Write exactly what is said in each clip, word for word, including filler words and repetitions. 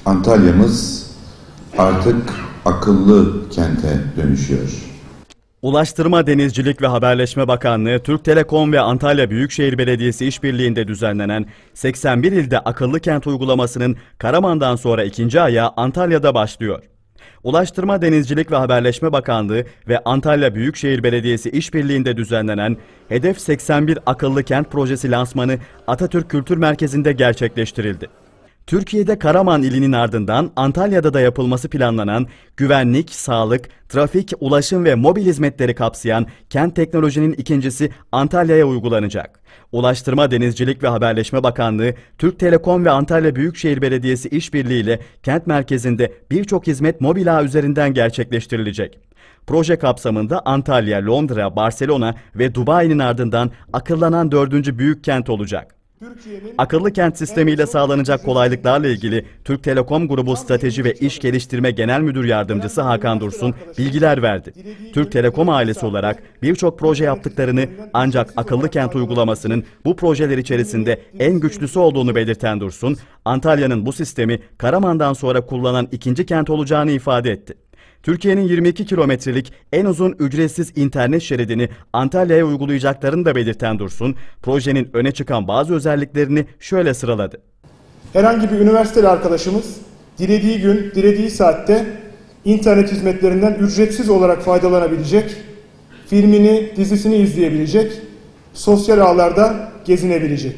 Antalya'mız artık akıllı kente dönüşüyor. Ulaştırma, Denizcilik ve Haberleşme Bakanlığı, Türk Telekom ve Antalya Büyükşehir Belediyesi işbirliğinde düzenlenen seksen bir ilde akıllı kent uygulamasının Karaman'dan sonra ikinci ayağı Antalya'da başlıyor. Ulaştırma, Denizcilik ve Haberleşme Bakanlığı ve Antalya Büyükşehir Belediyesi işbirliğinde düzenlenen Hedef seksen bir Akıllı Kent Projesi lansmanı Atatürk Kültür Merkezi'nde gerçekleştirildi. Türkiye'de Karaman ilinin ardından Antalya'da da yapılması planlanan güvenlik, sağlık, trafik, ulaşım ve mobil hizmetleri kapsayan kent teknolojinin ikincisi Antalya'ya uygulanacak. Ulaştırma, Denizcilik ve Haberleşme Bakanlığı, Türk Telekom ve Antalya Büyükşehir Belediyesi işbirliğiyle kent merkezinde birçok hizmet mobil ağ üzerinden gerçekleştirilecek. Proje kapsamında Antalya, Londra, Barcelona ve Dubai'nin ardından akıllanan dördüncü büyük kent olacak. Akıllı kent sistemiyle sağlanacak kolaylıklarla ilgili Türk Telekom Grubu Strateji ve İş Geliştirme Genel Müdür Yardımcısı Hakan Dursun bilgiler verdi. Türk Telekom ailesi olarak birçok proje yaptıklarını, ancak akıllı kent uygulamasının bu projeler içerisinde en güçlüsü olduğunu belirten Dursun, Antalya'nın bu sistemi Karaman'dan sonra kullanan ikinci kent olacağını ifade etti. Türkiye'nin yirmi iki kilometrelik en uzun ücretsiz internet şeridini Antalya'ya uygulayacaklarını da belirten Dursun, projenin öne çıkan bazı özelliklerini şöyle sıraladı. Herhangi bir üniversiteli arkadaşımız dilediği gün, dilediği saatte internet hizmetlerinden ücretsiz olarak faydalanabilecek, filmini, dizisini izleyebilecek, sosyal ağlarda gezinebilecek.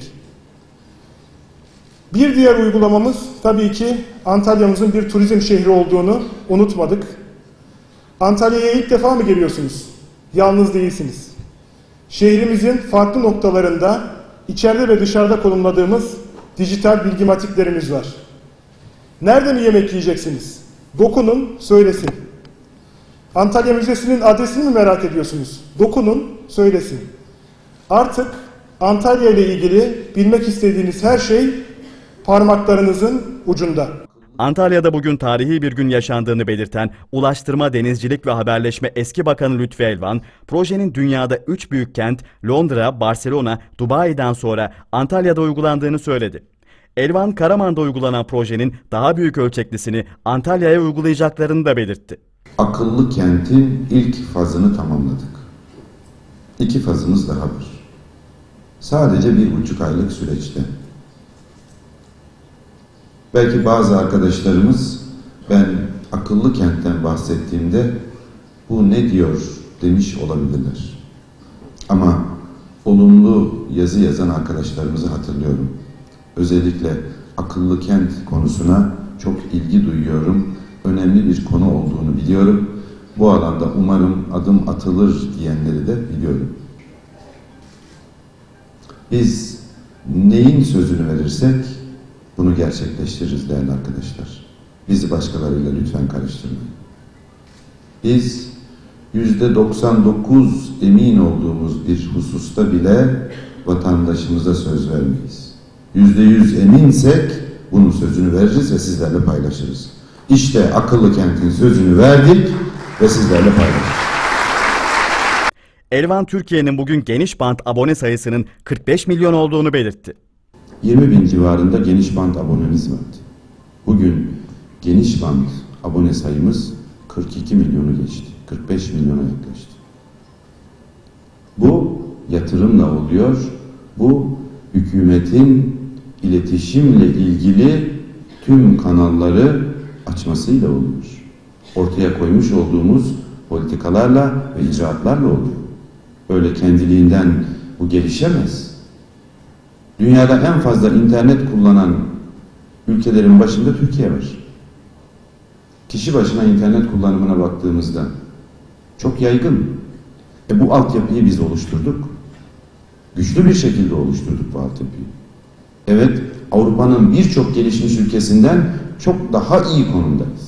Bir diğer uygulamamız tabii ki Antalya'mızın bir turizm şehri olduğunu unutmadık. Antalya'ya ilk defa mı geliyorsunuz? Yalnız değilsiniz. Şehrimizin farklı noktalarında içeride ve dışarıda konumladığımız dijital bilgimatiklerimiz var. Nerede mi yemek yiyeceksiniz? Dokunun, söylesin. Antalya Müzesi'nin adresini mi merak ediyorsunuz? Dokunun, söylesin. Artık Antalya ile ilgili bilmek istediğiniz her şey parmaklarınızın ucunda. Antalya'da bugün tarihi bir gün yaşandığını belirten Ulaştırma, Denizcilik ve Haberleşme eski Bakanı Lütfi Elvan, projenin dünyada üç büyük kent Londra, Barcelona, Dubai'den sonra Antalya'da uygulandığını söyledi. Elvan, Karaman'da uygulanan projenin daha büyük ölçeklisini Antalya'ya uygulayacaklarını da belirtti. Akıllı kentin ilk fazını tamamladık. İki fazımız daha var. Sadece bir buçuk aylık süreçte. Belki bazı arkadaşlarımız ben akıllı kentten bahsettiğimde bu ne diyor demiş olabilirler. Ama olumlu yazı yazan arkadaşlarımızı hatırlıyorum. Özellikle akıllı kent konusuna çok ilgi duyuyorum. Önemli bir konu olduğunu biliyorum. Bu alanda umarım adım atılır diyenleri de biliyorum. Biz neyin sözünü verirsek bunu gerçekleştiririz değerli arkadaşlar. Bizi başkalarıyla lütfen karıştırmayın. Biz yüzde doksan dokuz emin olduğumuz bir hususta bile vatandaşımıza söz vermeyiz. Yüzde yüz eminsek bunun sözünü veririz ve sizlerle paylaşırız. İşte akıllı kentin sözünü verdik ve sizlerle paylaşırız. Elvan, Türkiye'nin bugün geniş bant abone sayısının kırk beş milyon olduğunu belirtti. yirmi bin civarında geniş bant abonemiz vardı. Bugün geniş bant abone sayımız kırk iki milyonu geçti. kırk beş milyona yaklaştı. Bu yatırımla oluyor. Bu hükümetin iletişimle ilgili tüm kanalları açmasıyla oluyor. Ortaya koymuş olduğumuz politikalarla ve icraatlarla oluyor. Öyle kendiliğinden bu gelişemez. Dünyada en fazla internet kullanan ülkelerin başında Türkiye var. Kişi başına internet kullanımına baktığımızda çok yaygın. E bu altyapıyı biz oluşturduk. Güçlü bir şekilde oluşturduk bu altyapıyı. Evet, Avrupa'nın birçok gelişmiş ülkesinden çok daha iyi konumdayız.